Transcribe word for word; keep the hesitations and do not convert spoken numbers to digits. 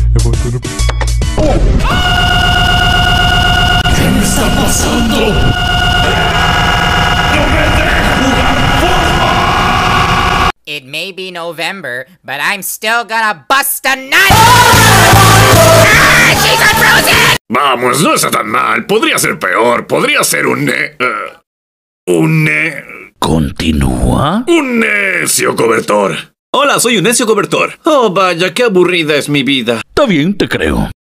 ¿Qué me está pasando? ¡No me dejes jugar fútbol! It may be November, but I'm still gonna bust a nut! Ah, she's unfrozen! Vamos, no está tan mal. Podría ser peor. Podría ser un... Ne uh, un... Ne ¿Continúa? Un necio cobertor. Hola, soy un necio cobertor. Oh, vaya, qué aburrida es mi vida. Está bien, te creo.